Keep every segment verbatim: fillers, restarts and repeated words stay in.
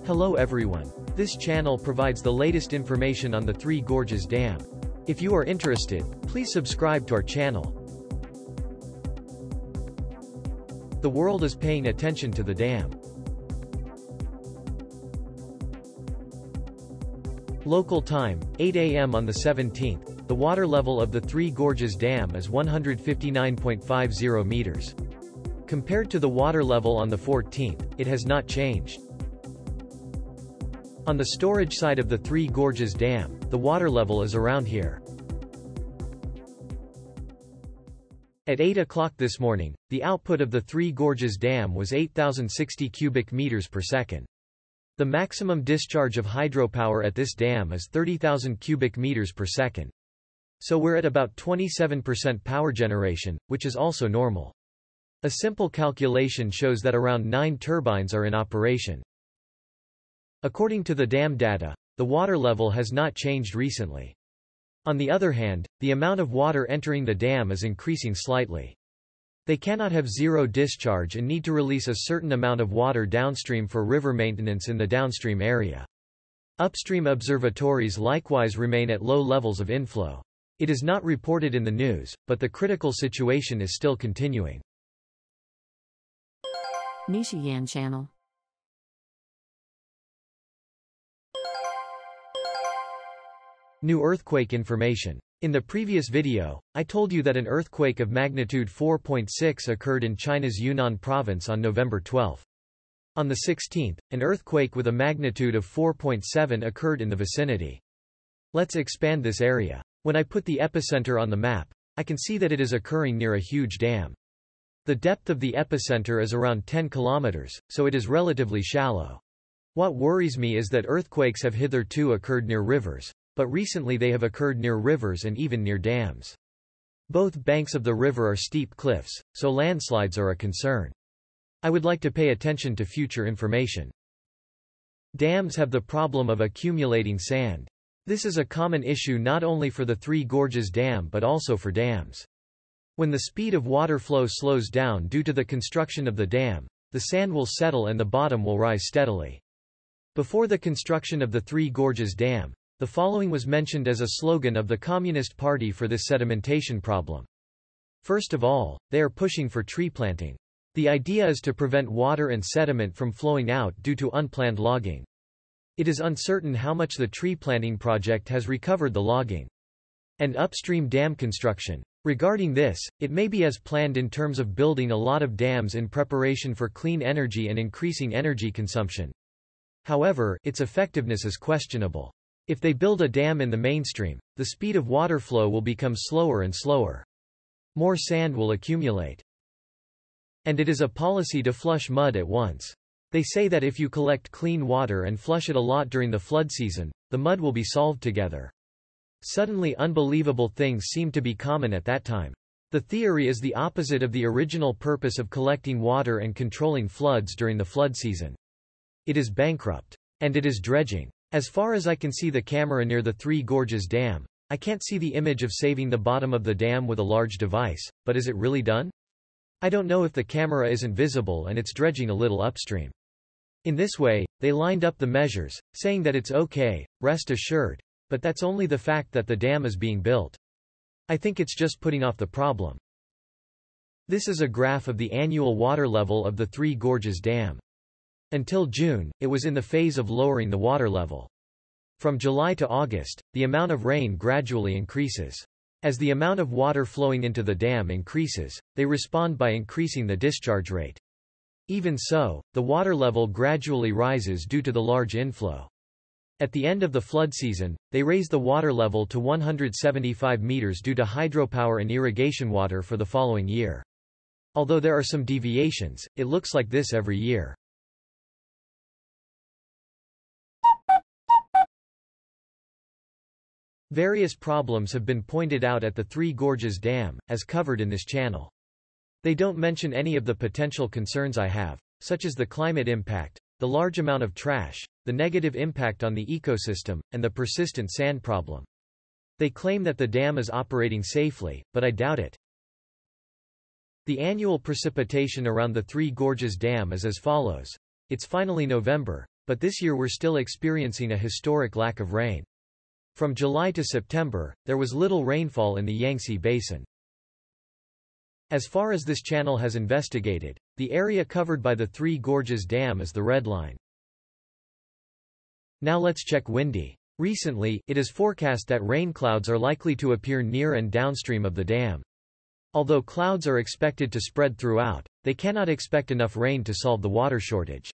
Hello everyone. This channel provides the latest information on the Three Gorges Dam. If you are interested, please subscribe to our channel. The world is paying attention to the dam. Local time, eight A M on the seventeenth, the water level of the Three Gorges Dam is one hundred fifty-nine point five zero meters. Compared to the water level on the fourteenth, it has not changed. On the storage side of the Three Gorges Dam, the water level is around here. At eight o'clock this morning, the output of the Three Gorges Dam was eight thousand sixty cubic meters per second. The maximum discharge of hydropower at this dam is thirty thousand cubic meters per second. So we're at about twenty-seven percent power generation, which is also normal. A simple calculation shows that around nine turbines are in operation. According to the dam data, the water level has not changed recently. On the other hand, the amount of water entering the dam is increasing slightly. They cannot have zero discharge and need to release a certain amount of water downstream for river maintenance in the downstream area. Upstream observatories likewise remain at low levels of inflow. It is not reported in the news, but the critical situation is still continuing. NISHIYAN channel. New earthquake information. In the previous video, I told you that an earthquake of magnitude four point six occurred in China's Yunnan province on November twelfth. On the sixteenth, an earthquake with a magnitude of four point seven occurred in the vicinity. Let's expand this area. When I put the epicenter on the map, I can see that it is occurring near a huge dam. The depth of the epicenter is around ten kilometers, so it is relatively shallow. What worries me is that earthquakes have hitherto occurred near rivers, but recently they have occurred near rivers and even near dams. Both banks of the river are steep cliffs, so landslides are a concern. I would like to pay attention to future information. Dams have the problem of accumulating sand. This is a common issue not only for the Three Gorges Dam but also for dams. When the speed of water flow slows down due to the construction of the dam, the sand will settle and the bottom will rise steadily. Before the construction of the Three Gorges Dam, the following was mentioned as a slogan of the Communist Party for this sedimentation problem. First of all, they are pushing for tree planting. The idea is to prevent water and sediment from flowing out due to unplanned logging. It is uncertain how much the tree planting project has recovered the logging. And upstream dam construction. Regarding this, it may be as planned in terms of building a lot of dams in preparation for clean energy and increasing energy consumption. However, its effectiveness is questionable. If they build a dam in the mainstream, the speed of water flow will become slower and slower. More sand will accumulate. And it is a policy to flush mud at once. They say that if you collect clean water and flush it a lot during the flood season, the mud will be solved together. Suddenly unbelievable things seem to be common at that time. The theory is the opposite of the original purpose of collecting water and controlling floods during the flood season. It is bankrupt. And it is dredging. As far as I can see the camera near the Three Gorges Dam, I can't see the image of saving the bottom of the dam with a large device, but is it really done? I don't know if the camera isn't visible and it's dredging a little upstream. In this way, they lined up the measures, saying that it's okay, rest assured. But that's only the fact that the dam is being built. I think it's just putting off the problem. This is a graph of the annual water level of the Three Gorges Dam. Until June, it was in the phase of lowering the water level. From July to August, the amount of rain gradually increases. As the amount of water flowing into the dam increases, they respond by increasing the discharge rate. Even so, the water level gradually rises due to the large inflow. At the end of the flood season, they raise the water level to one hundred seventy-five meters due to hydropower and irrigation water for the following year. Although there are some deviations, it looks like this every year. Various problems have been pointed out at the Three Gorges Dam, as covered in this channel. They don't mention any of the potential concerns I have, such as the climate impact, the large amount of trash, the negative impact on the ecosystem, and the persistent sand problem. They claim that the dam is operating safely, but I doubt it. The annual precipitation around the Three Gorges Dam is as follows. It's finally November. but this year we're still experiencing a historic lack of rain. From July to September, there was little rainfall in the Yangtze Basin. As far as this channel has investigated, the area covered by the Three Gorges Dam is the red line. Now let's check windy. Recently, it is forecast that rain clouds are likely to appear near and downstream of the dam. Although clouds are expected to spread throughout, they cannot expect enough rain to solve the water shortage.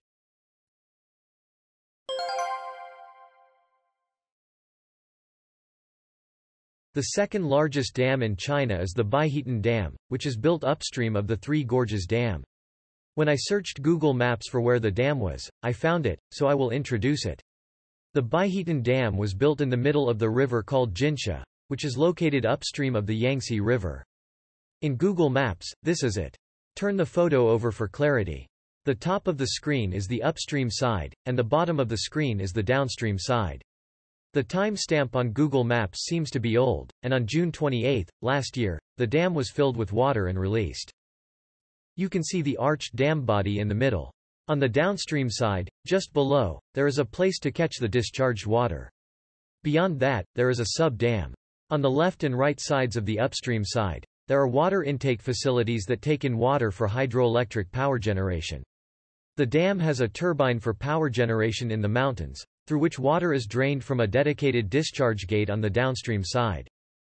The second largest dam in China is the Biyue Dam, which is built upstream of the Three Gorges Dam. When I searched Google Maps for where the dam was, I found it, so I will introduce it. The Biyue Dam was built in the middle of the river called Jinsha, which is located upstream of the Yangtze River. In Google Maps, this is it. Turn the photo over for clarity. The top of the screen is the upstream side, and the bottom of the screen is the downstream side. The timestamp on Google Maps seems to be old, and on June twenty-eighth, last year, the dam was filled with water and released. You can see the arched dam body in the middle. On the downstream side, just below, there is a place to catch the discharged water. Beyond that, there is a sub-dam. On the left and right sides of the upstream side, there are water intake facilities that take in water for hydroelectric power generation. The dam has a turbine for power generation in the mountains, through which water is drained from a dedicated discharge gate on the downstream side.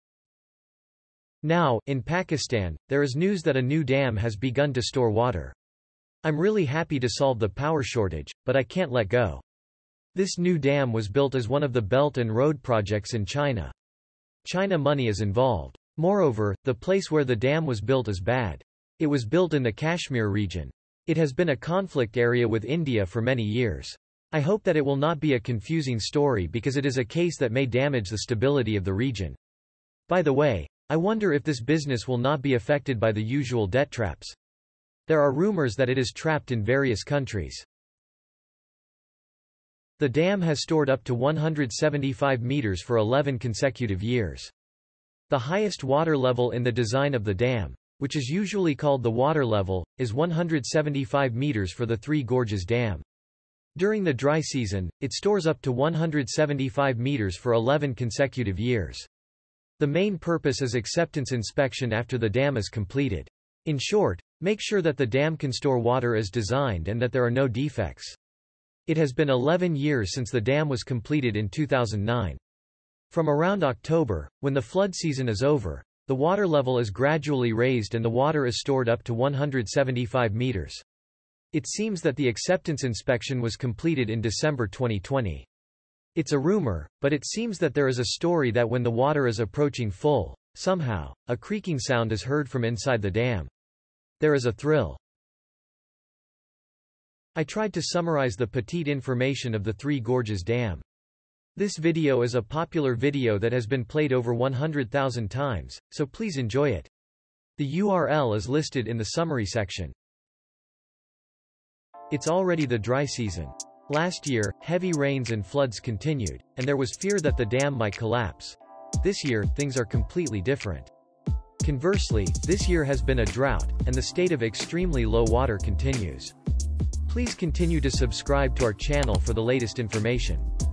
Now, in Pakistan, there is news that a new dam has begun to store water. I'm really happy to solve the power shortage, but I can't let go. This new dam was built as one of the Belt and Road projects in China. China money is involved. Moreover, the place where the dam was built is bad. It was built in the Kashmir region. It has been a conflict area with India for many years. I hope that it will not be a confusing story because it is a case that may damage the stability of the region. By the way, I wonder if this business will not be affected by the usual debt traps. There are rumors that it is trapped in various countries. The dam has stored up to one hundred seventy-five meters for eleven consecutive years. The highest water level in the design of the dam, which is usually called the water level, is one hundred seventy-five meters for the Three Gorges Dam. During the dry season, it stores up to one hundred seventy-five meters for eleven consecutive years. The main purpose is acceptance inspection after the dam is completed. In short, make sure that the dam can store water as designed and that there are no defects. It has been eleven years since the dam was completed in two thousand nine. From around October, when the flood season is over, the water level is gradually raised and the water is stored up to one hundred seventy-five meters. It seems that the acceptance inspection was completed in December twenty twenty. It's a rumor, but it seems that there is a story that when the water is approaching full, somehow, a creaking sound is heard from inside the dam. There is a thrill. I tried to summarize the petite information of the Three Gorges Dam. This video is a popular video that has been played over one hundred thousand times, so please enjoy it. The U R L is listed in the summary section. It's already the dry season. Last year, heavy rains and floods continued, and there was fear that the dam might collapse. This year, things are completely different. Conversely, this year has been a drought, and the state of extremely low water continues. Please continue to subscribe to our channel for the latest information.